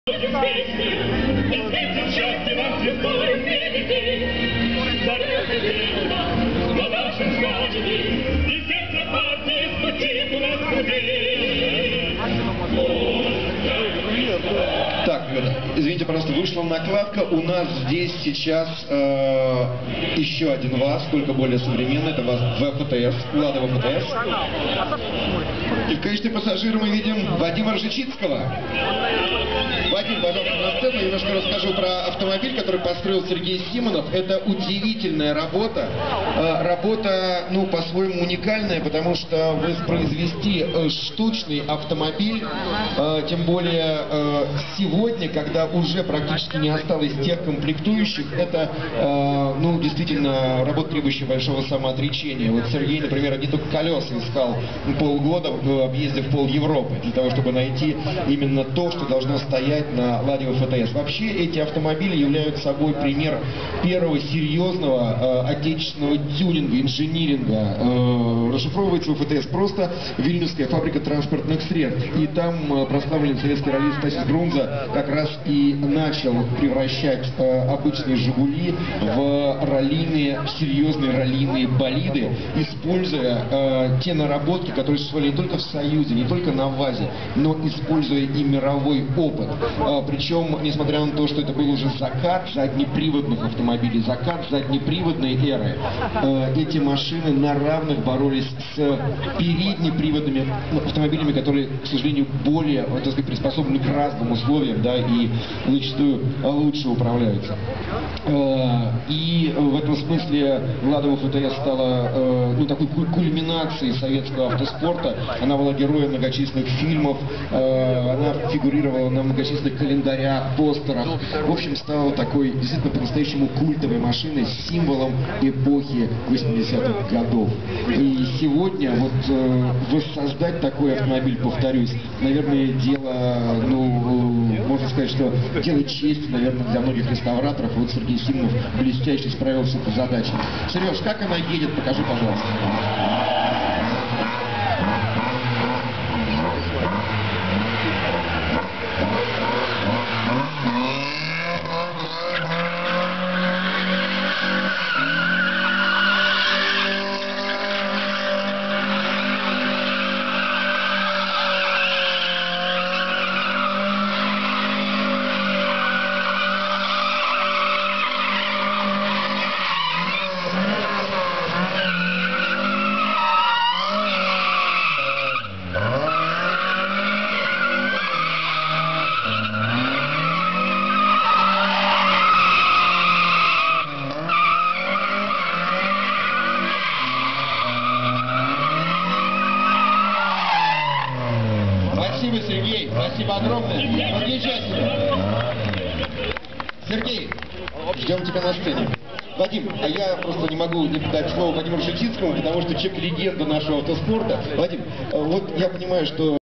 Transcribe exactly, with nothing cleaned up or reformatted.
Так, извините, пожалуйста, вышла накладка. У нас здесь сейчас э, еще один ВАЗ, только более современный. Это ВАЗ ВФТС, Лада ВФТС. И в качестве пассажира мы видим Вадима Ржичицкого. Вадим, пожалуйста, на сцену. Я немножко расскажу про автомобиль, который построил Сергей Симонов. Это удивительная работа. Э, работа, ну, по-своему уникальная, потому что воспроизвести э, штучный автомобиль, э, тем более э, сегодня, когда уже практически не осталось тех комплектующих, это, э, ну, действительно, работа, требующая большого самоотречения. Вот Сергей, например, не только колеса искал полгода, объездив пол Европы, для того, чтобы найти именно то, что должно стоять на Ладе ВФТС. Вообще, эти автомобили являются собой пример первого серьезного э, отечественного тюнинга, инжиниринга. Э, расшифровывается ВФТС просто Вильнюсская фабрика транспортных средств. И там э, прославленный советский раллист Стасис Брунза как раз и начал превращать э, обычные «Жигули» в раллийные, серьезные раллийные болиды, используя э, те наработки, которые существовали не только в Союзе, не только на ВАЗе, но используя и мировой опыт. Э, причем, несмотря на то, что это был уже закат заднеприводных автомобилей, закат заднеприводной эры, э, эти машины на равных боролись с переднеприводными автомобилями, которые, к сожалению, более, так сказать, приспособлены к разным условиям, да, и зачастую лучше управляются. И в этом смысле Лада ВФТС стала, ну, такой кульминацией советского автоспорта. Она была героем многочисленных фильмов, она фигурировала на многочисленных календарях, постерах. В общем, стала такой действительно по-настоящему культовой машиной, символом эпохи восьмидесятых годов. И сегодня вот воссоздать такой автомобиль, повторюсь, наверное, дело, ну, можно сказать, что дело чести, наверное, для многих реставраторов. Вот Сергей Симонов блестяще справился с этой задачей. Сереж, как она едет? Покажи, пожалуйста. Спасибо, Сергей. Спасибо огромное. Подъезжай сюда. Сергей, ждем тебя на сцене. Вадим, а я просто не могу не дать слово Вадиму Ржичицкому, потому что человек легенда нашего автоспорта. Вадим, вот я понимаю, что